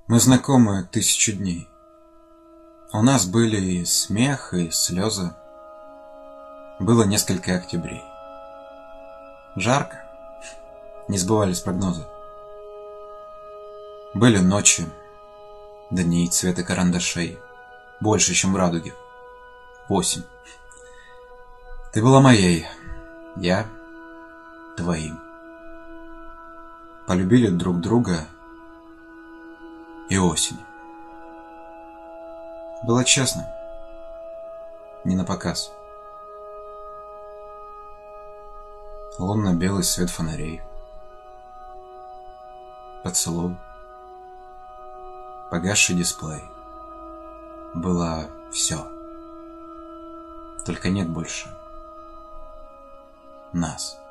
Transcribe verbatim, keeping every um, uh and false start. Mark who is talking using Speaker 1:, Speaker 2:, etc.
Speaker 1: Мы знакомы тысячу дней. У нас были и смех, и слезы. Было несколько октябрей. Жарко. Не сбывались прогнозы. Были ночи, дни цвета карандашей, больше, чем в радуге. Осень. Ты была моей, я твоим. Полюбили друг друга и осень. Было честно, не напоказ. Лунно-белый свет фонарей, поцелуй, погасший дисплей. Было все. Только нет больше нас.